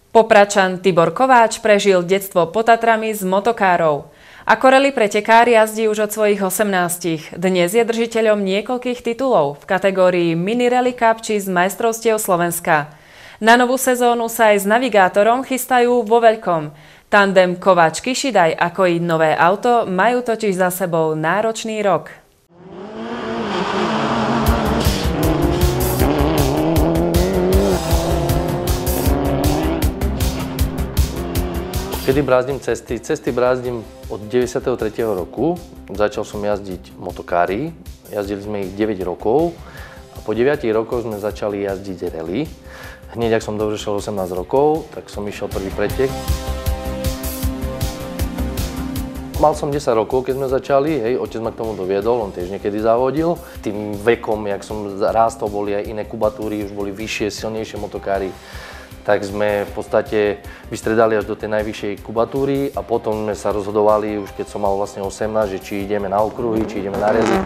Popračan Tibor Kováč prežil detstvo pod Tatrami s motokárov. Ako rally pretekár jazdí už od svojich 18. Dnes je držiteľom niekoľkých titulov v kategórii Mini Rally Cup či z majstrovstiev Slovenska. Na novú sezónu sa aj s navigátorom chystajú vo veľkom. Tandem Kováč-Kišidaj ako i nové auto majú totiž za sebou náročný rok. Kedy brázdim cesty? Cesty brázdim od 93. roku. Začal som jazdiť motokári. Jazdili sme ich 9 rokov a po 9 rokoch sme začali jazdiť rally. Hneď, ak som dovršil 18 rokov, tak som išiel prvý pretek. Mal som 10 rokov, keď sme začali, otec ma k tomu doviedol, on tiež niekedy závodil. Tým vekom, jak som rástol, boli aj iné kubatúry, už boli vyššie, silnejšie motokári. Tak sme v podstate vystredali až do tej najvyššej kubatúry a potom sme sa rozhodovali, už keď som mal vlastne 18, že či ideme na okruhy, či ideme na rally.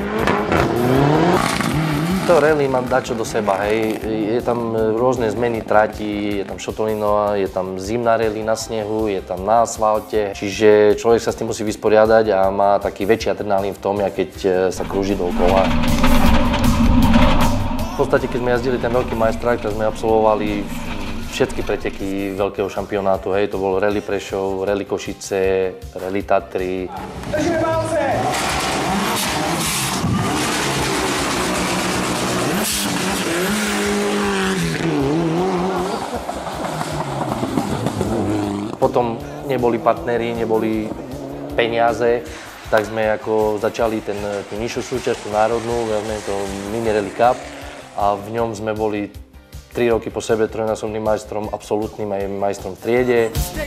To rally má dačo do seba, je tam rôzne zmeny trati, je tam šotolinová, je tam zimná rally na snehu, je tam na asfalte, čiže človek sa s tým musí vysporiadať a má taký väčší adrenalín v tom, keď sa krúži dookola. V podstate, keď sme jazdili ten veľký majstrák, tak sme absolvovali všetky preteky veľkého šampionátu, to bol Rally Prešov, Rally Košice, Rally Tatry. Držíme palce! Potom neboli partneri, neboli peniaze, tak sme ako začali tú nižšiu súťaž, tú národnú, to Mini Rally Cup a v ňom sme boli 3 roky po sebe trojnásobným majstrom, absolútnym aj majstrom v triede.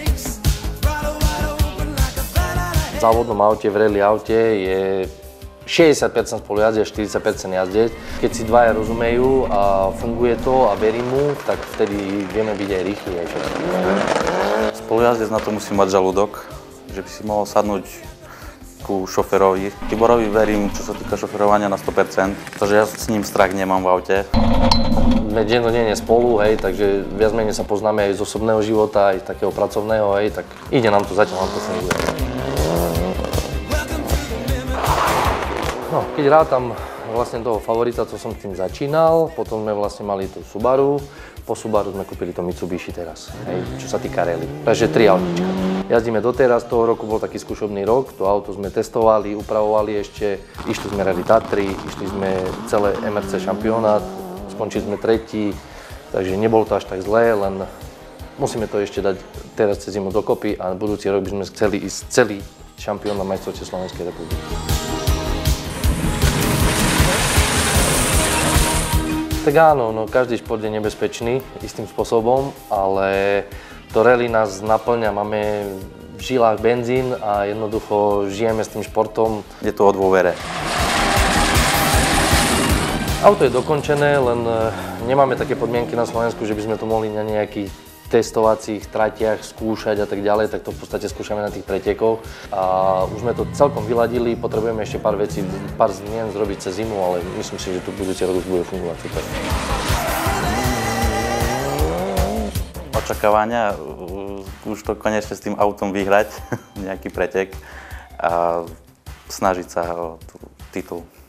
V závodnom aute, v rally aute je 60% spolu jazdiť a 40% jazdeť. Keď si dvaja rozumejú a funguje to a verím mu, tak vtedy vieme byť aj rýchli. Spolujazdec na to musí mať žalúdok, že by si mohol sadnúť ku šoferovi. Tiborovi verím, čo sa týka šoferovania na 100%, pretože ja s ním strach nemám v aute. Sme dennodenne spolu, takže viac menej sa poznáme aj z osobného života, aj z takého pracovného, tak ide nám to, zatiaľ nám to funguje. No, keď rátam vlastne toho favorita, co som s tým začínal, potom sme vlastne mali tú Subaru, po Subaru sme kúpili to Mitsubishi teraz, čo sa týka rally. Takže 3 autička. Jazdíme doteraz, toho roku bol taký skúšobný rok, to auto sme testovali, upravovali ešte, išli sme Rally Tatry, išli sme celé MRC šampionát, skončili sme 3, takže nebolo to až tak zlé, len musíme to ešte dať teraz cez zimu dokopy a budúci rok by sme chceli ísť celý šampión na majstrovstvie Slovenskej republiky. Tak áno, každý šport je nebezpečný istým spôsobom, ale to rally nás naplňa, máme v žilách benzín a jednoducho žijeme s tým športom. Je to o dôvere. Auto je dokončené, len nemáme také podmienky na Slovensku, že by sme to mohli na nejakých testovacích tratiach skúšať a tak ďalej, tak to v podstate skúšame na tých pretekoch. A už sme to celkom vyladili, potrebujeme ešte pár vecí, pár zmien zrobiť cez zimu, ale myslím si, že tu budúci rok už bude fungovať super. Očakávania, už to konečne s tým autom vyhrať, nejaký pretek a snažiť sa o tú titul.